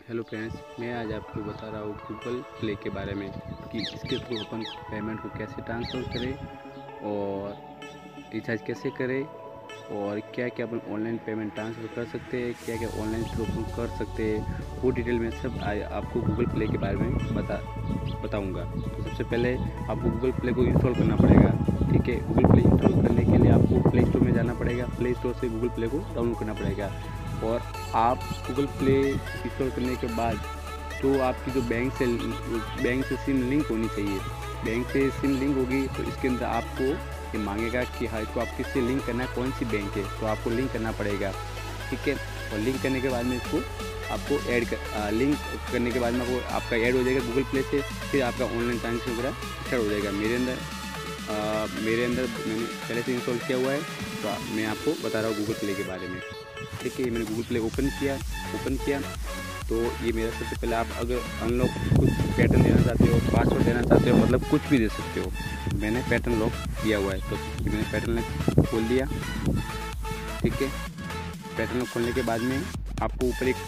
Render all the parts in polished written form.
Hello friends, मैं आज आपको बता रहा हूँ गूगल प्ले के बारे में कि इसके थ्रू अपन पेमेंट को कैसे ट्रांसफ़र करें और रिचार्ज कैसे करें और क्या क्या अपन ऑनलाइन पेमेंट ट्रांसफ़र कर सकते हैं, क्या क्या ऑनलाइन थ्रू अपन कर सकते हैं, वो डिटेल में सब आपको गूगल प्ले के बारे में बताऊँगा। तो सबसे पहले आपको गूगल प्ले को इंस्टॉल करना पड़ेगा। ठीक है, गूगल प्ले इंस्टॉल करने के लिए आपको प्ले स्टोर में जाना पड़ेगा। प्ले स्टोर से गूगल प्ले को डाउनलोड करना पड़ेगा और आप गूगल प्ले इंस्टॉल करने के बाद तो आपकी जो बैंक से सिम लिंक होनी चाहिए। बैंक से सिम लिंक होगी तो इसके अंदर आपको ये मांगेगा कि हाँ, इसको आप किससे लिंक करना है, कौन सी बैंक है, तो आपको लिंक करना पड़ेगा। ठीक है, और लिंक करने के बाद में इसको आपको लिंक करने के बाद में आपका ऐड हो जाएगा गूगल प्ले से। फिर आपका ऑनलाइन ट्रांजेक्शन वगैरह स्टार्ट हो जाएगा। मेरे अंदर मैंने पहले से इंस्टॉल किया हुआ है, तो मैं आपको बता रहा हूँ गूगल प्ले के बारे में। ठीक है, मैंने गूगल प्ले ओपन किया तो ये मेरा सबसे पहले आप अगर अनलॉक कुछ पैटर्न देना चाहते हो, पासवर्ड देना चाहते हो, मतलब कुछ भी दे सकते हो। मैंने पैटर्न लॉक दिया हुआ है तो मैंने पैटर्न लॉक खोल दिया। ठीक है, पैटर्न लॉक खोलने के बाद में आपको ऊपर एक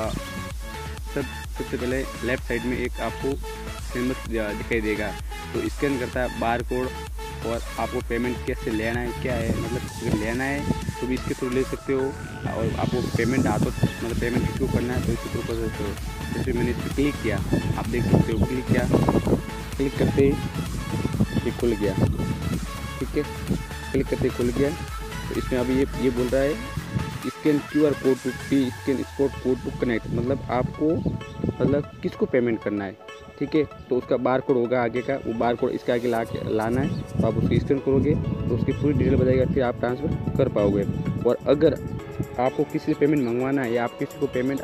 सबसे पहले लेफ़्ट साइड में एक आपको सिंबल दिखाई देगा, तो स्कैन करता है बार कोड और आपको पेमेंट कैसे लेना है, क्या है, मतलब अगर लेना है तो भी इसके थ्रू ले सकते हो और आपको पेमेंट मतलब पेमेंट किसको करना है तो इसके थ्रू कर सकते हो। जैसे मैंने इस पर क्लिक किया, आप देख सकते हो, क्लिक करते ये खुल गया। ठीक है, क्लिक करते खुल गया। तो इसमें अभी ये बोल रहा है scan QR code to pay scan spot code to connect, मतलब किसको पेमेंट करना है। ठीक है, तो उसका बार कोड होगा आगे का, वो बार कोड इसके आगे लाना है, तो आप उसकी स्कैन करोगे तो उसकी पूरी डिटेल बताएगा, फिर आप ट्रांसफ़र कर पाओगे। और अगर आपको किसी से पेमेंट मंगवाना है या आप किसी को पेमेंट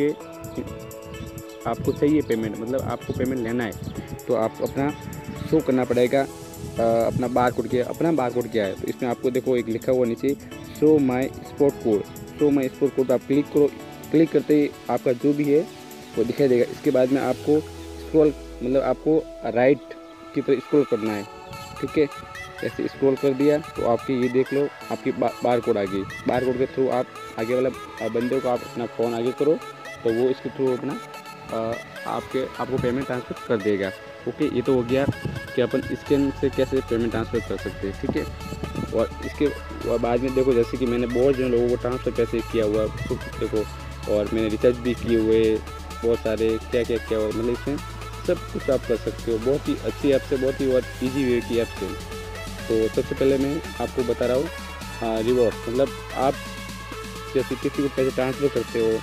आपको चाहिए पेमेंट, मतलब आपको पेमेंट लेना है, तो आपको अपना शो करना पड़ेगा अपना बार कोड क्या है। तो इसमें आपको देखो एक लिखा हुआ नीचे शो माई स्पॉट कोड, आप क्लिक करो। क्लिक करते ही आपका जो भी है वो दिखाई देगा। इसके बाद में आपको आपको राइट की तरह स्क्रॉल करना है। ठीक है, ऐसे स्क्रॉल कर दिया तो आपकी ये देख लो आपकी बार कोड आ गई। बार कोड के थ्रू आप आगे वाला बंदे को आप अपना फ़ोन आगे करो तो वो इसके थ्रू अपना आपको पेमेंट ट्रांसफ़र कर देगा। ओके, ये तो हो गया कि अपन स्कैन से कैसे पेमेंट ट्रांसफ़र कर सकते हैं। ठीक है, और इसके बाद में देखो जैसे कि मैंने बहुत जन लोगों को ट्रांसफ़र पैसे किया हुआ देखो, और मैंने रिचार्ज भी किए हुए बहुत सारे, क्या किया हुआ, मतलब इसमें सब कुछ आप कर सकते हो। बहुत ही अच्छी ऐप से, बहुत ईजी वे की ऐप से। तो सबसे पहले मैं आपको बता रहा हूँ रिवॉर्ड, मतलब आप जैसे किसी को पैसे ट्रांसफ़र करते हो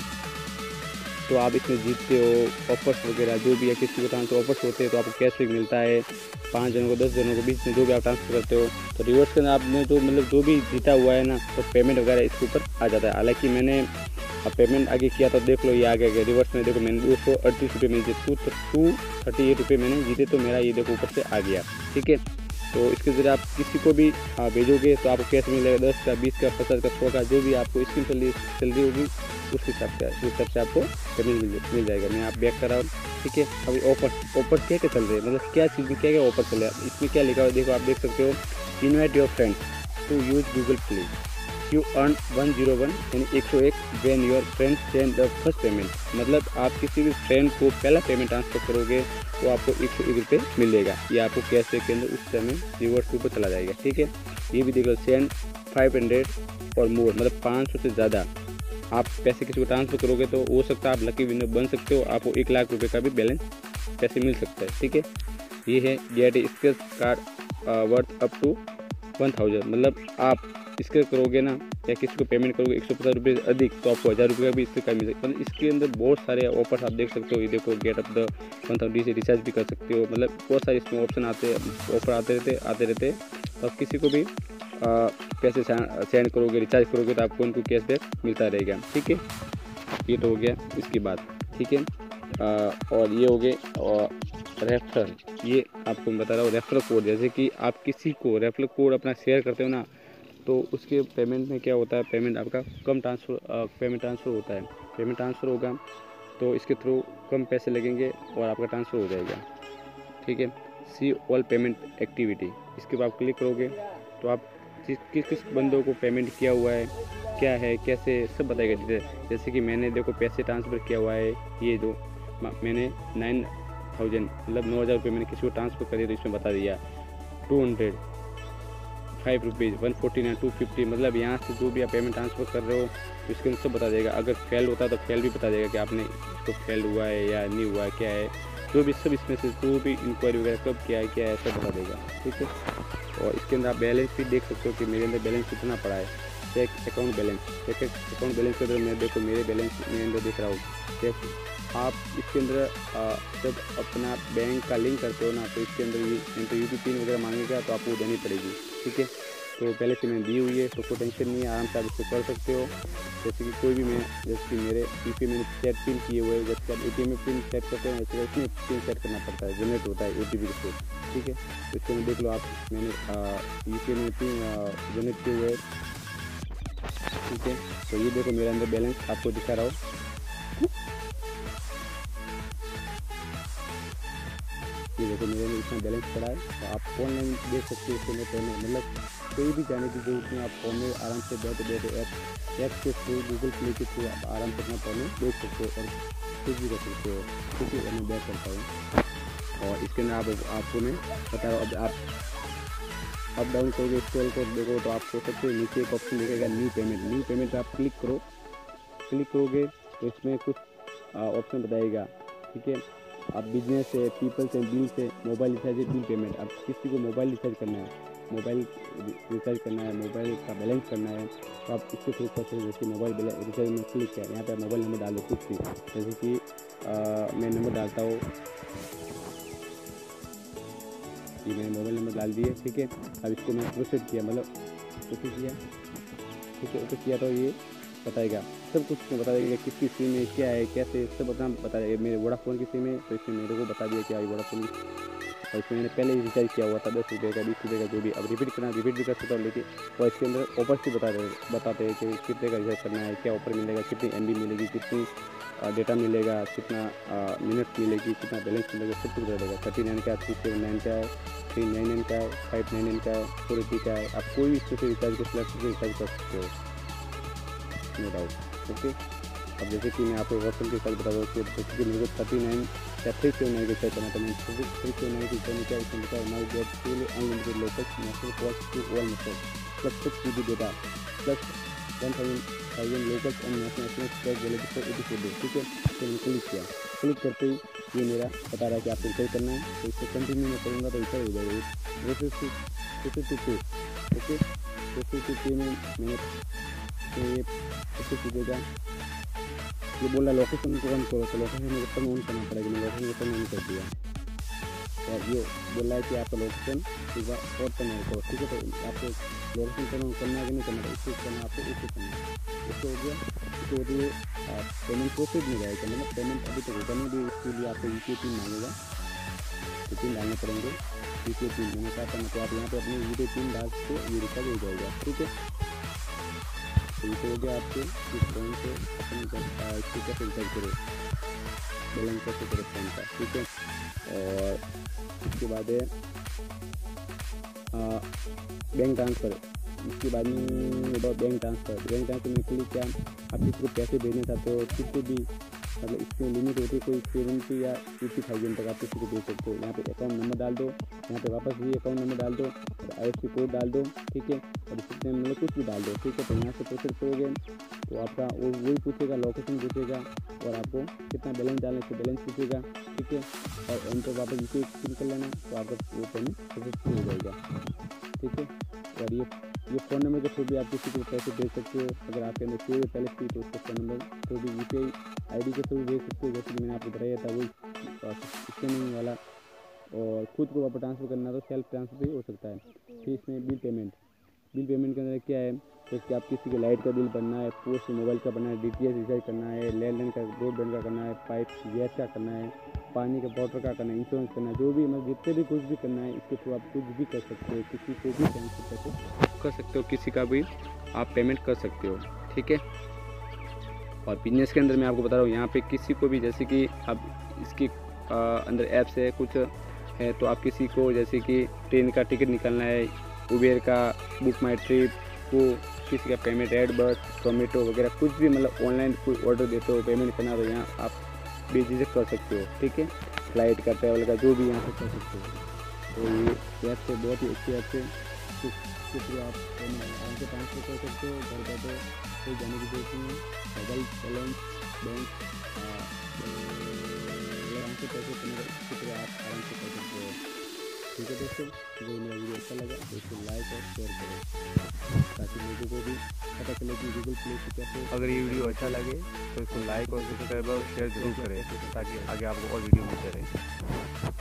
तो आप इसमें जीतते हो। ऑफर्स वगैरह जो भी है, किसी को ट्रांसफ़र ऑफर्स होते हैं तो आपको कैशबैक मिलता है। 5 जनों को 10 जनों के बीच में जो भी आप ट्रांसफ़र करते हो तो रिवॉर्ड्स के अंदर आपने जो भी जीता हुआ है ना, तो पेमेंट वगैरह इसके ऊपर आ जाता है। हालाँकि मैंने पेमेंट आगे किया तो देख लो ये आ गया। रिवर्स में देखो मैंने 238 रुपये मिलते, 238 रुपये मैंने जीते, तो मेरा ये देखो ऊपर से आ गया। ठीक है, तो इसके ज़रिए आप किसी को भी भेजोगे तो आपको कैश मिलेगा 10 का, 20 का, 50 का, 100 का, जो भी आपको स्कीम सैलरी होगी उस हिसाब से आपको पेमेंट मिल जाएगा। मैं आप बैक कर रहा हूँ। ठीक है, अभी ऑफर क्या चल रहे हैं, मतलब क्या चीज़ में क्या ऑफर चल रहा है, इसमें क्या लिखा हुआ है देखो, आप देख सकते हो। Invite your friends to use Google Play, you earn 101 यानी 101 when your friend send the first payment, मतलब आप किसी भी फ्रेंड को पहला पेमेंट ट्रांसफ़र करोगे तो आपको 101 रुपये मिलेगा। ये आपको कैशबैक के अंदर उस समय रिवर्स के ऊपर चला जाएगा। ठीक है, ये भी देख लो, सेंड 500 और मोर, मतलब 500 से ज़्यादा आप पैसे किसी को ट्रांसफ़र करोगे तो हो सकता है आप लकी विनर बन सकते हो, आपको 1 लाख रुपये का भी बैलेंस पैसे मिल सकता है। ठीक है, ये है get scratch card worth up to 1000, मतलब आप इसके करोगे ना या किसी को पेमेंट करोगे 150 रुपये अधिक तो आपको 1000 रुपये का भी इससे मिल सकता है। मतलब इसके अंदर बहुत सारे ऑफर्स आप देख सकते हो। ये देखो, गेट अप द 1000 से रिचार्ज भी कर सकते हो, मतलब बहुत सारे इसमें ऑप्शन ऑफर आते रहते। तो आप किसी को भी पैसे सेंड करोगे, रिचार्ज करोगे तो आपको उनको कैशबैक मिलता रहेगा। ठीक है, ये तो हो गया इसकी बात। ठीक है, और ये हो गए और रेफरल, ये आपको मैं बता रहा हूँ रेफरल कोड। जैसे कि आप किसी को रेफरल कोड अपना शेयर करते हो ना, तो उसके पेमेंट में क्या होता है, पेमेंट आपका पेमेंट ट्रांसफ़र होता है। पेमेंट ट्रांसफ़र होगा तो इसके थ्रू कम पैसे लगेंगे और आपका ट्रांसफ़र हो जाएगा। ठीक है, सी ऑल पेमेंट एक्टिविटी, इसके बाद आप क्लिक करोगे तो आप किस किस बंदों को पेमेंट किया हुआ है, क्या है, कैसे, सब बताएगा डिटेल। जैसे कि मैंने देखो पैसे ट्रांसफ़र किया हुआ है, ये जो मैंने 9,000 मतलब 9,000 रुपये मैंने किसी को ट्रांसफ़र कर दिया, तो इसमें बता दिया 200 5 रुपीज़ 149 250, मतलब यहाँ से जो भी आप पेमेंट ट्रांसफ़र कर रहे हो तो इसके अंदर सब बता देगा। अगर फेल होता है तो फेल भी बता देगा कि आपने इसको फेल हुआ है या नहीं हुआ है, क्या है, जो भी सब इसमें से जो भी इंक्वायरी वगैरह कब क्या है सब बता देगा, ठीक है। और इसके अंदर आप बैलेंस भी देख सकते हो कि मेरे अंदर बैलेंस कितना पड़ा है। Check account balance, check account balance के अंदर मैं देखो मेरे बैलेंस मेरे अंदर दिख रहा हूँ। जैसे आप इसके अंदर जब अपना बैंक का लिंक करते हो ना, तो इसके अंदर ये यूपी पिन वगैरह मांगेगा तो आपको देनी पड़ेगी, ठीक है। तो पहले से मैंने दी हुई है, तो कोई टेंशन नहीं है, आराम से आप इसको कर सकते हो। जैसे कि कोई भी मैं, जैसे कि मेरे यूपी मैंने सेट पिन किए हुए हैं, जैसे आप ATM में पिन सेट करते हैं वैसे इसमें पिन सेट करना पड़ता है, जनरेट होता है OTP के थ्रू, ठीक है। तो इसको देख लो आप, मैंने यूपी में पिन जनरेट किए हुए हैं, ठीक है। तो ये देखो मेरे अंदर बैलेंस आपको दिखा रहा हूँ, ये देखो मेरे में इतना बैलेंस पड़ा है। तो आप ऑनलाइन देख सकते हो, इसमें पेमेंट मतलब कोई भी जाने की जरूरत नहीं, आप फ़ोन में आराम से बैठे ऐप के थ्रू, गूगल प्ले के थ्रू आप आराम से अपना फ़ोन में देख सकते हो और कुछ भी कर सकते हो, ठीक है। मैं बैक करता हूँ और इसके अंदर आपको मैं बता रहा हूँ। अब आप अप डाउन करोगे, स्क्रॉल कर देखो तो आपको सबसे नीचे एक ऑप्शन दिखेगा न्यू पेमेंट आप क्लिक करोगे तो इसमें कुछ ऑप्शन बताएगा, ठीक है। आप बिजनेस है, पीपल्स है, बिल से, मोबाइल रिचार्ज है, बिल पेमेंट, आप किसी को मोबाइल रिचार्ज करना है, मोबाइल का बैलेंस करना है तो आप इसके थ्रू कर सकते हो। जैसे मोबाइल रिचार्ज में क्लिक किया, यहाँ पे आप मोबाइल नंबर डालो कुछ भी, जैसे कि मैं नंबर डालता हूँ, ये मैंने मोबाइल नंबर डाल दिए, ठीक है। अब इसको मैं प्रोसेस किया, मतलब प्रोसेस किया, ठीक है, ओके किया तो ये बताएगा सब कुछ, बता देगा किसकी सिम है, क्या है, कैसे, सब बता देगा। मेरे वोडाफोन की सिम है तो इसमें मेरे को बता दिया कि आई वोडाफोन की, और इसमें मैंने पहले ही रिचार्ज किया हुआ था 10 रुपये का, 20 रुपये का, जो भी। अब रिपीट भी कर सकता हूँ, लेकिन और इसके अंदर ऑफर्स भी बताते हैं कि कितने का रिचार्ज करना है, क्या ऑफर मिलेगा, कितनी MB मिलेगी, कितनी डेटा मिलेगा, कितना मिनट मिलेगी, कितना बैलेंस मिलेगा, सब कुछ बता देगा। 39 का, 379 का है, 399 का है, 599 का है, 480 का है। आप कोई भी इससे रिचार्ज को सिलेक्ट करके रिचार्ज कर सकते हो, नो डाउट, ओके। अब जैसे कि मैं आपको व्हाट्सएप के साथ बता दूँ कि जैसे कि मेरे को 39 या 379 का रिचार्ज करना था, मैंने 379 की रिचार्ज क्या इसमें लिखा है, now get full unlimited local national call to all method plus 6 GB data plus 1000 locals and national SMS validity for 84 days, ठीक है। तो मैंने क्लिक करते ही ये मेरा बता रहा है कि आपको रिचार्ज करना है, तो इसको कंटिन्यू मैं करूँगा तो रिचार्ज हो जाएगा। ओके, तो में मैंने ये दीजिएगा, ये बोला लोकेशन को ऑन करो, तो लोकेशन में बटन ऑन करना पड़ेगा, मैं लोकेशन बटन ऑन कर दिया और ये बोल रहा है कि आपका लोकेशन और टर्न ऑन करो, ठीक है। तो आपको लोकेशन टर्न ऑन करना है कि नहीं करना है, इसको करना आपको इसको करना है, इसको हो गया। इसको हो गया पेमेंट प्रोसेस में जाएगा, मतलब पेमेंट अभी तक होगा नहीं भी, इसके लिए आपको UPI पिन मांगेगा, तो पिन डालने पड़ेंगे, UPI पिन मैंने कहा था, तो आप यहाँ पर अपनी UPI पिन डाल के ये रिचार्ज हो जाएगा, ठीक है। तो ये हो गया आपके इस फोन से अपनी इसको कैसे रिचार्ज करो, बैलेंस कैसे करो फोन का, ठीक है। और इसके बाद है बैंक ट्रांसफ़र, इसके बाद में बैंक ट्रांसफ़र में क्लिक किया। आप किसी को पैसे भेजना चाहते हो, किसी भी मतलब इसकी लिमिट होती है कोई 70 या 80,000 तक आप किसी को भेज सकते हो। यहाँ पे अकाउंट नंबर डाल दो, यहाँ पे वापस भी अकाउंट नंबर डाल दो और IFSC कोड डाल दो, ठीक है। और इसमें मतलब कुछ भी डाल दो, ठीक है। तो यहाँ से प्रोसेस करोगे तो आपका वही पूछेगा, लोकेशन पूछेगा और आपको कितना बैलेंस डालना है, बैलेंस पूछेगा, ठीक है। और एंड पर वापस इसे पिन कर लेना, तो आपका वो पेमेंट सक्सेसफुल हो जाएगा, ठीक है। और ये फ़ोन नंबर के थ्रू भी आप किसी को पैसे भेज सकते हो, अगर आपके अंदर सेव पहले से तो उसका फ़ोन नंबर थ्रू भी UPI ID के थ्रू भेज सकते हो, जैसे कि मैंने आपको बताया था वही स्कैनिंग वाला। और खुद को वापस ट्रांसफ़र करना तो सेल्फ ट्रांसफ़र भी हो सकता है। फिर इसमें बिल पेमेंट के अंदर क्या है, जैसे आप किसी के लाइट का बिल भरना है, पोस्ट मोबाइल का भरना है, DTH रिचार्ज करना है, लैंडलाइन का, ब्रॉडबैंड का करना है, पाइप गैस का करना है, पानी का वाटर का करना है, इंश्योरेंस करना है, जो भी मतलब जितने भी कुछ भी करना है इसके थ्रू आप कुछ भी कर सकते हो, किसी को भी ट्रांसफर कर सकते हो, किसी का भी आप पेमेंट कर सकते हो, ठीक है। और बिजनेस के अंदर मैं आपको बता रहा हूँ, यहाँ पे किसी को भी जैसे कि आप इसके अंदर ऐप्स है कुछ है, तो आप किसी को जैसे कि ट्रेन का टिकट निकालना है उबेर का, बुक माई ट्रिप को, किसी का पेमेंट, एडबस, टोमेटो वगैरह कुछ भी मतलब ऑनलाइन कोई ऑर्डर देते हो, पेमेंट करना, तो यहाँ आप बेझिझक कर सकते हो, ठीक है। फ्लाइट का, ट्रैवल का, जो भी यहाँ से कर सकते हो। तो ये ऐप से बहुत ही अच्छी ऐप से कुछ भी आप आराम से ट्रांसफर कर सकते हो, घर बैठे कोई जाने की जरूरत नहीं है। मोबाइल बैलेंस, बैंक आराम से पैसे कनेक्ट आप आराम से कर सकते हो, ठीक है दोस्तों। जो मेरा वीडियो अच्छा लगा तो इसको लाइक और शेयर करें, ताकि लोगों को भी पता चले कि गूगल प्ले से कैसे। अगर ये वीडियो अच्छा लगे तो इसको लाइक और सब्सक्राइब और शेयर जरूर करें, ताकि आगे आपको और वीडियो मिलते रहे।